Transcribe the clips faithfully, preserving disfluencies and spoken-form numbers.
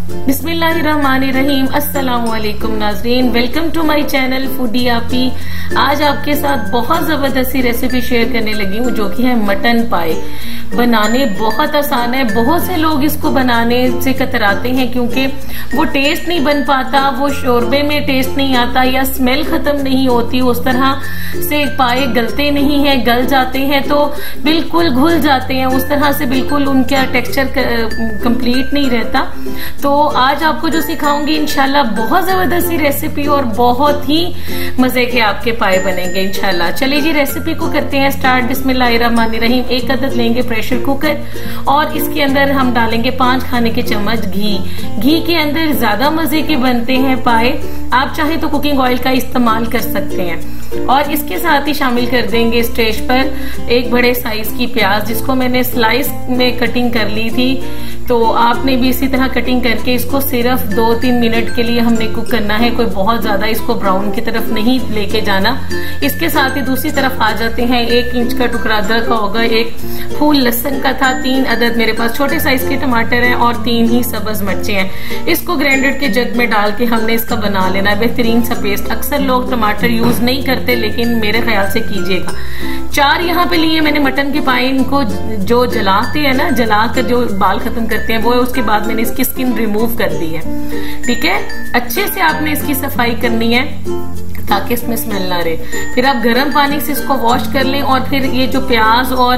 बिस्मिल्लाहिर्रहमानिर्रहीम। अस्सलाम वालेकुम नाजरीन, welcome to my channel foodie Aapi. आज आपके साथ बहुत जबरदस्त सी रेसिपी शेयर करने लगी हूँ जो कि है मटन पाए। बनाने बहुत आसान है। बहुत से लोग इसको बनाने से कतराते हैं क्योंकि वो टेस्ट नहीं बन पाता, वो शोरबे में टेस्ट नहीं आता या स्मेल खत्म नहीं होती, उस तरह से पाए गलते नहीं है, गल जाते हैं तो बिल्कुल घुल जाते हैं, उस तरह से बिल्कुल उनका टेक्सचर कंप्लीट नहीं रहता। तो आज आपको जो सिखाऊंगी इंशाल्लाह बहुत जबरदस्त सी रेसिपी और बहुत ही मजे के आपके पाए बनेंगे इंशाल्लाह। चलिए जी रेसिपी को करते हैं स्टार्ट। बिस्मिल्लाहिर्रहमानिर्रहीम। एक अदद लेंगे प्रेशर कुकर और इसके अंदर हम डालेंगे पांच खाने के चम्मच घी। घी के अंदर ज्यादा मजे के बनते हैं पाए, आप चाहे तो कुकिंग ऑयल का इस्तेमाल कर सकते हैं। और इसके साथ ही शामिल कर देंगे स्टेज पर एक बड़े साइज की प्याज जिसको मैंने स्लाइस में कटिंग कर ली थी। तो आपने भी इसी तरह कटिंग करके इसको सिर्फ दो तीन मिनट के लिए हमने कुक करना है, कोई बहुत ज्यादा इसको ब्राउन की तरफ नहीं लेके जाना। इसके साथ ही दूसरी तरफ आ जाते हैं। एक इंच का टुकड़ा अदरक का होगा, एक फूल लहसुन का था, तीन अदद मेरे पास छोटे साइज के टमाटर हैं और तीन ही सब्ज मिर्चे हैं। इसको ग्राइंडर के जग में डाल के हमने इसका बना लेना है बेहतरीन सा पेस्ट। अक्सर लोग टमाटर यूज नहीं करते लेकिन मेरे ख्याल से कीजिएगा। चार यहाँ पे लिए मैंने मटन के पाए, इनको जो जलाते हैं ना, जला कर जो बाल खत्म करते हैं वो है, उसके बाद मैंने इसकी स्किन रिमूव कर दी है। ठीक है, अच्छे से आपने इसकी सफाई करनी है ताकि इसमें स्मेल ना रहे। फिर आप गर्म पानी से इसको वॉश कर लें और फिर ये जो प्याज और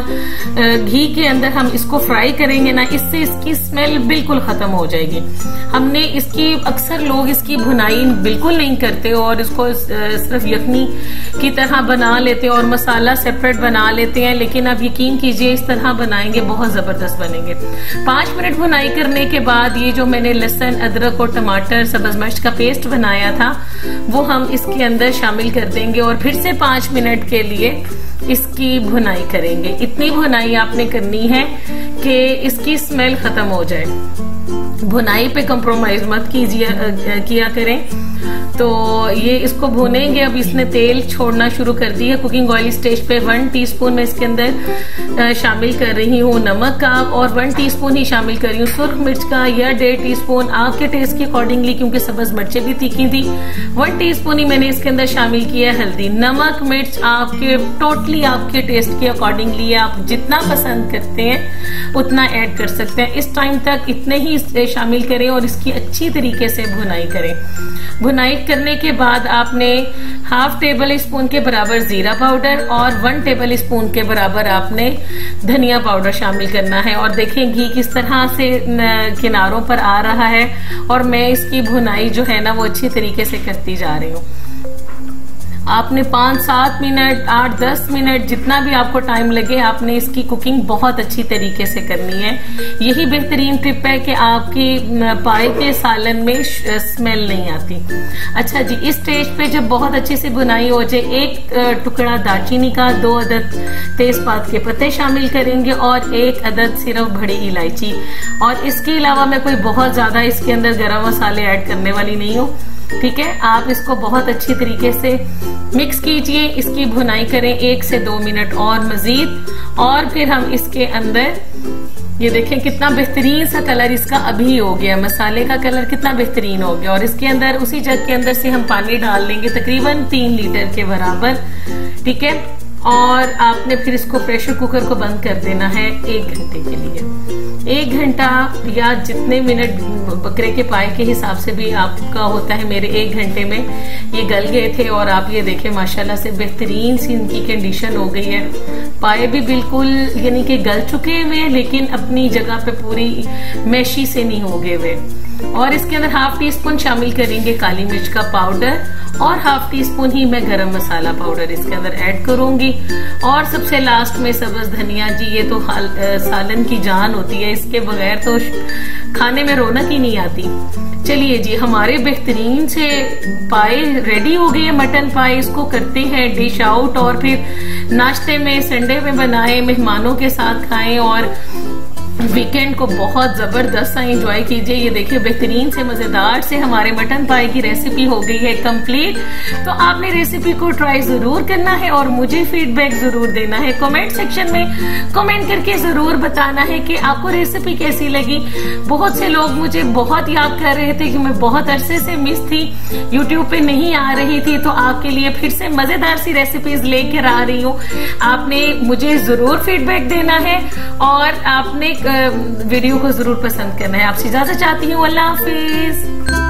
घी के अंदर हम इसको फ्राई करेंगे ना, इससे इसकी स्मेल बिल्कुल खत्म हो जाएगी। हमने इसकी अक्सर लोग इसकी भुनाई बिल्कुल नहीं करते और इसको सिर्फ यखनी की तरह बना लेते हैं और मसाला सेपरेट बना लेते हैं, लेकिन आप यकीन कीजिए इस तरह बनाएंगे बहुत जबरदस्त बनेंगे। पांच मिनट भुनाई करने के बाद ये जो मैंने लहसुन अदरक और टमाटर सब्ज मिर्च का पेस्ट बनाया था वो हम इसके अंदर शामिल कर देंगे और फिर से पांच मिनट के लिए इसकी भुनाई करेंगे। इतनी भुनाई आपने करनी है कि इसकी स्मेल खत्म हो जाए। भुनाई पे कंप्रोमाइज मत कीजिए किया करें। तो ये इसको भुनेंगे। अब इसने तेल छोड़ना शुरू कर दी है। कुकिंग ऑयल स्टेज पे वन टीस्पून मैं इसके अंदर शामिल कर रही हूँ नमक का और वन टीस्पून ही शामिल कर रही हूँ सुर्ख मिर्च का या डेढ़ टीस्पून आपके टेस्ट के अकॉर्डिंगली, क्योंकि सब्ज मिर्चें भी तीखी थी। वन टीस्पून ही मैंने इसके अंदर शामिल किया है हल्दी। नमक मिर्च आपके टोटली आपके टेस्ट के अकॉर्डिंगली आप जितना पसंद करते हैं उतना ऐड कर सकते हैं। इस टाइम तक इतने ही शामिल करें और इसकी अच्छी तरीके से भुनाई करें। भुनाई करने के बाद आपने हाफ टेबल स्पून के बराबर जीरा पाउडर और वन टेबल स्पून के बराबर आपने धनिया पाउडर शामिल करना है। और देखें घी किस तरह से किनारों पर आ रहा है और मैं इसकी भुनाई जो है ना वो अच्छी तरीके से करती जा रही हूँ। आपने पांच सात मिनट आठ दस मिनट जितना भी आपको टाइम लगे आपने इसकी कुकिंग बहुत अच्छी तरीके से करनी है। यही बेहतरीन टिप है कि आपकी पाए के सालन में स्मेल नहीं आती। अच्छा जी, इस स्टेज पे जब बहुत अच्छी से बुनाई हो जाए एक टुकड़ा दालचीनी का, दो अदद तेजपात के पत्ते शामिल करेंगे और एक अदद सिर्फ बड़ी इलायची। और इसके अलावा मैं कोई बहुत ज्यादा इसके अंदर गरम मसाले ऐड करने वाली नहीं हूँ। ठीक है, आप इसको बहुत अच्छी तरीके से मिक्स कीजिए, इसकी भुनाई करें एक से दो मिनट और मजीद। और फिर हम इसके अंदर ये देखें कितना बेहतरीन सा कलर इसका अभी हो गया, मसाले का कलर कितना बेहतरीन हो गया। और इसके अंदर उसी जग के अंदर से हम पानी डाल लेंगे तकरीबन तीन लीटर के बराबर। ठीक है, और आपने फिर इसको प्रेशर कुकर को बंद कर देना है एक घंटे के लिए। एक घंटा या जितने मिनट बकरे के पाए के हिसाब से भी आपका होता है। मेरे एक घंटे में ये गल गए थे और आप ये देखें माशाल्लाह से बेहतरीन सी इनकी कंडीशन हो गई है। पाए भी बिल्कुल यानी कि गल चुके हुए हैं लेकिन अपनी जगह पे पूरी मैशी से नहीं हो गए हुए। और इसके अंदर हाफ टी स्पून शामिल करेंगे काली मिर्च का पाउडर और हाफ टी स्पून ही मैं गरम मसाला पाउडर इसके अंदर ऐड करूंगी। और सबसे लास्ट में सब्ज धनिया जी, ये तो सालन की जान होती है, इसके बगैर तो खाने में रौनक ही नहीं आती। चलिए जी, हमारे बेहतरीन से पाए रेडी हो गए, मटन पाए। इसको करते हैं डिश आउट और फिर नाश्ते में संडे में बनाए, मेहमानों के साथ खाएं और वीकेंड को बहुत जबरदस्त सा एंजॉय कीजिए। ये देखिए बेहतरीन से मजेदार से हमारे मटन पाई की रेसिपी हो गई है कंप्लीट। तो आपने रेसिपी को ट्राई जरूर करना है और मुझे फीडबैक जरूर देना है। कमेंट सेक्शन में कमेंट करके जरूर बताना है कि आपको रेसिपी कैसी लगी। बहुत से लोग मुझे बहुत याद कर रहे थे कि मैं बहुत अरसे से मिस थी, यूट्यूब पे नहीं आ रही थी, तो आपके लिए फिर से मजेदार सी रेसिपीज लेकर आ रही हूँ। आपने मुझे जरूर फीडबैक देना है और आपने वीडियो को जरूर पसंद करना है। आपसे इजाजत चाहती हूँ। अल्लाह हाफिज।